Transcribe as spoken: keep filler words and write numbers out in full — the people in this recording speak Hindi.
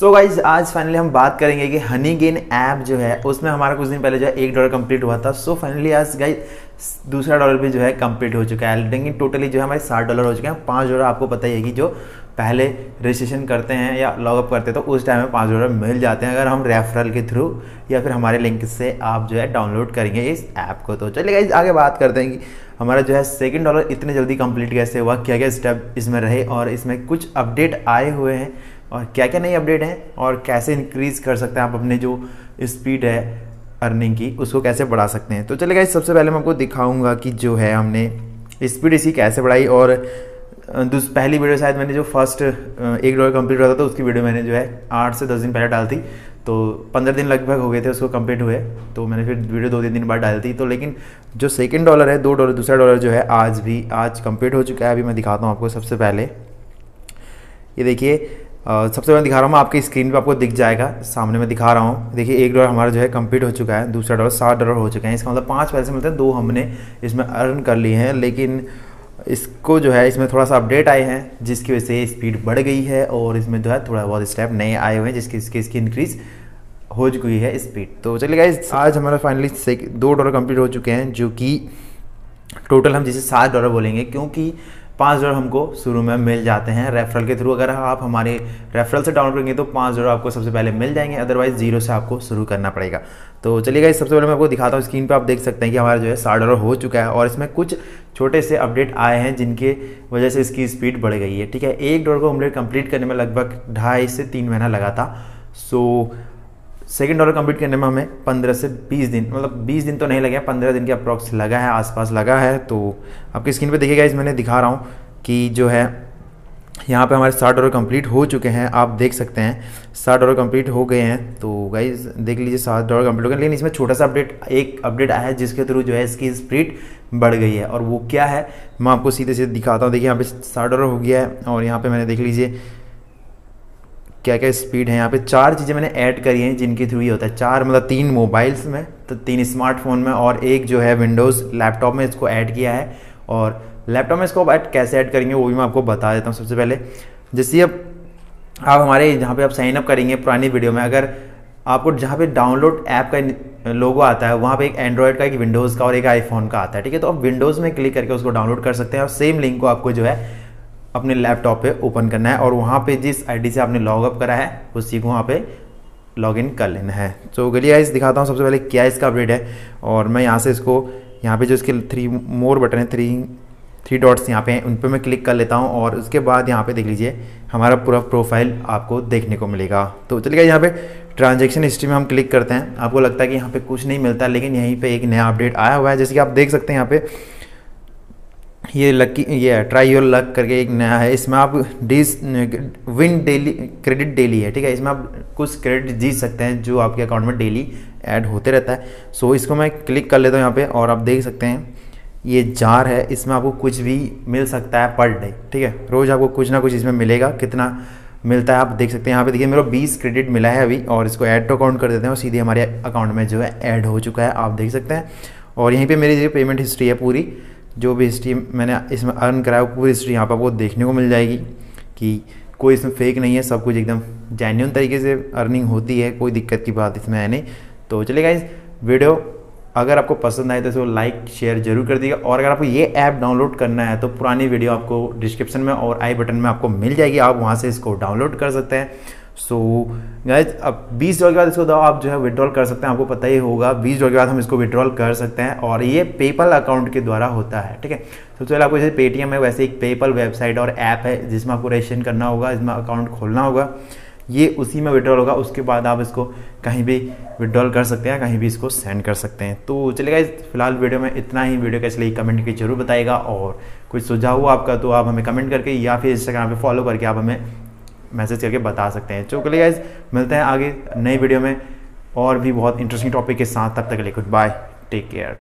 सो so गाइज आज फाइनली हम बात करेंगे कि हनी गेन ऐप जो है उसमें हमारा कुछ दिन पहले जो है एक डॉलर कंप्लीट हुआ था। सो so फाइनली आज गाइज दूसरा डॉलर भी जो है कंप्लीट हो चुका है। लेकिन टोटली जो है हमारे साठ डॉलर हो चुके हैं। पाँच डॉलर आपको पता ही है कि जो पहले रजिस्ट्रेशन करते हैं या लॉगअप करते हैं तो उस टाइम में पाँच डॉलर मिल जाते हैं अगर हम रेफरल के थ्रू या फिर हमारे लिंक से आप जो है डाउनलोड करेंगे इस ऐप को। तो चलिए गाइज आगे बात करते हैं कि हमारा जो है सेकंड डॉलर इतने जल्दी कंप्लीट कैसे हुआ, क्या क्या स्टेप इसमें रहे और इसमें कुछ अपडेट आए हुए हैं और क्या क्या नई अपडेट हैं और कैसे इंक्रीज़ कर सकते हैं आप अपने जो स्पीड है अर्निंग की उसको कैसे बढ़ा सकते हैं। तो चलिए गाइस सबसे पहले मैं आपको दिखाऊंगा कि जो है हमने स्पीड इसी कैसे बढ़ाई। और दूस पहली वीडियो शायद मैंने जो फर्स्ट एक डॉलर कंप्लीट हुआ था तो उसकी वीडियो मैंने जो है आठ से दस दिन पहले डाली थी। तो पंद्रह दिन लगभग हो गए थे उसको कंप्लीट हुए, तो मैंने फिर वीडियो दो तीन दिन बाद डाली थी। तो लेकिन जो सेकंड डॉलर है दो डॉलर दूसरा डॉलर जो है आज भी आज कंप्लीट हो चुका है। अभी मैं दिखाता हूँ आपको। सबसे पहले ये देखिए, सबसे पहले दिखा रहा हूँ मैं आपकी स्क्रीन पे, आपको दिख जाएगा सामने मैं दिखा रहा हूँ। देखिए एक डॉलर हमारा जो है कंप्लीट हो चुका है, दूसरा डॉलर सात डॉलर हो चुका है। इसका मतलब पाँच पैसे मिलते हैं, दो हमने इसमें अर्न कर लिए हैं। लेकिन इसको जो है इसमें थोड़ा सा अपडेट आए हैं जिसकी वजह से स्पीड बढ़ गई है और इसमें जो है थोड़ा बहुत स्टेप नए आए हुए हैं जिसकी इसकी इसकी इंक्रीज़ हो चुकी है स्पीड। तो चलिए गाइस आज हमारा फाइनली दो डॉलर कंप्लीट हो चुके हैं जो कि टोटल हम जिसे सात डॉलर बोलेंगे, क्योंकि पाँच डॉलर हमको शुरू में मिल जाते हैं रेफरल के थ्रू। अगर आप हमारे रेफरल से डाउनलोड करेंगे तो पाँच डॉलर आपको सबसे पहले मिल जाएंगे, अदरवाइज जीरो से आपको शुरू करना पड़ेगा। तो चलिए गाइस सबसे पहले मैं आपको दिखाता हूँ। स्क्रीन पे आप देख सकते हैं कि हमारा जो है साठ डॉलर हो चुका है और इसमें कुछ छोटे से अपडेट आए हैं जिनके वजह से इसकी स्पीड बढ़ गई है। ठीक है, एक डॉलर को कम्प्लीट कंप्लीट करने में लगभग ढाई से तीन महीना लगा था। सो सेकेंड डॉलर कंप्लीट करने में हमें पंद्रह से बीस दिन, मतलब बीस दिन तो नहीं लगे, पंद्रह दिन के अप्रॉक्स लगा है, आसपास लगा है। तो आपकी स्क्रीन पे देखिएगा इस मैंने दिखा रहा हूँ कि जो है यहाँ पे हमारे साठ डॉलर कंप्लीट हो चुके हैं। आप देख सकते हैं साठ डॉलर कंप्लीट हो गए हैं। तो गाइज देख लीजिए साठ डॉलर कंप्लीट हो गए। लेकिन इसमें छोटा सा अपडेट एक अपडेट आया है जिसके थ्रू जो है इसकी स्पीड बढ़ गई है। और वो क्या है मैं आपको सीधे सीधे दिखाता हूँ। देखिए यहाँ पे साठ डॉलर हो गया है और यहाँ पे मैंने देख लीजिए क्या क्या स्पीड है। यहाँ पे चार चीज़ें मैंने ऐड करी हैं जिनके थ्रू ये होता है। चार मतलब तीन मोबाइल्स में, तो तीन स्मार्टफोन में और एक जो है विंडोज़ लैपटॉप में इसको ऐड किया है। और लैपटॉप में इसको ऐड कैसे ऐड करेंगे वो भी मैं आपको बता देता हूँ। सबसे पहले जैसे अब आप हमारे जहाँ पे आप साइन अप करेंगे पुरानी वीडियो में, अगर आपको जहाँ पे डाउनलोड ऐप का लोगो आता है वहाँ पे एक एंड्रॉयड का, एक विंडोज़ का और एक आईफोन का आता है। ठीक है, तो आप विंडोज़ में क्लिक करके उसको डाउनलोड कर सकते हैं और सेम लिंक को आपको जो है अपने लैपटॉप पे ओपन करना है और वहाँ पे जिस आईडी से आपने लॉगअप करा है उसी को वहाँ पे लॉगिन कर लेना है। तो चलिए गाइस दिखाता हूँ सबसे पहले क्या इसका अपडेट है। और मैं यहाँ से इसको यहाँ पे जो इसके थ्री मोर बटन है, थ्री थ्री डॉट्स यहाँ पे हैं, उन पर मैं क्लिक कर लेता हूँ और उसके बाद यहाँ पे देख लीजिए हमारा पूरा प्रोफाइल आपको देखने को मिलेगा। तो चलिए यहाँ पे ट्रांजैक्शन हिस्ट्री में हम क्लिक करते हैं। आपको लगता है कि यहाँ पे कुछ नहीं मिलता, लेकिन यहीं पे एक नया अपडेट आया हुआ है। जैसे कि आप देख सकते हैं यहाँ पे ये लकी ये ट्राई योर लक करके एक नया है। इसमें आप डिस विन डेली क्रेडिट डेली है। ठीक है, इसमें आप कुछ क्रेडिट जीत सकते हैं जो आपके अकाउंट में डेली ऐड होते रहता है। सो इसको मैं क्लिक कर लेता हूँ यहाँ पे और आप देख सकते हैं ये जार है, इसमें आपको कुछ भी मिल सकता है पर डे। ठीक है, रोज़ आपको कुछ ना कुछ इसमें मिलेगा। कितना मिलता है आप देख सकते हैं यहाँ पे। देखिए मेरा बीस क्रेडिट मिला है अभी और इसको ऐड टू अकाउंट कर देते हैं और सीधे हमारे अकाउंट में जो है ऐड हो चुका है, आप देख सकते हैं। और यहीं पर मेरी जो पेमेंट हिस्ट्री है पूरी, जो भी हिस्ट्री मैंने इसमें अर्न कराया वो पूरी हिस्ट्री यहाँ पर आपको देखने को मिल जाएगी कि कोई इसमें फेक नहीं है, सब कुछ एकदम जेन्युइन तरीके से अर्निंग होती है, कोई दिक्कत की बात इसमें है नहीं। तो चलिए गाइस वीडियो अगर आपको पसंद आए तो इसको लाइक शेयर जरूर कर दीजिएगा। और अगर आपको ये ऐप डाउनलोड करना है तो पुरानी वीडियो आपको डिस्क्रिप्शन में और आई बटन में आपको मिल जाएगी, आप वहाँ से इसको डाउनलोड कर सकते हैं। सो गाइस अब बीस डॉलर के बाद इसको आप जो है विड्रॉल कर सकते हैं। आपको पता ही होगा बीस डॉलर के बाद हम इसको विड्रॉल कर सकते हैं और ये पेपल अकाउंट के द्वारा होता है। ठीक है, सबसे पहले आपको जैसे पेटीएम है वैसे एक पेपल वेबसाइट और ऐप है जिसमें आपको रजिस्ट्रेशन करना होगा, इसमें अकाउंट खोलना होगा, ये उसी में विड्रॉल होगा। उसके बाद आप इसको कहीं भी विड्रॉल कर सकते हैं, कहीं भी इसको सेंड कर सकते हैं। तो चलिए गाइस फिलहाल वीडियो में इतना ही। वीडियो कैसे लगी कमेंट करके जरूर बताइएगा और कुछ सुझाव हुआ आपका तो आप हमें कमेंट करके या फिर इंस्टाग्राम पे फॉलो करके आप हमें मैसेज करके बता सकते हैं। चलिए गाइस मिलते हैं आगे नई वीडियो में और भी बहुत इंटरेस्टिंग टॉपिक के साथ। तब तक के लिए गुड बाय, टेक केयर।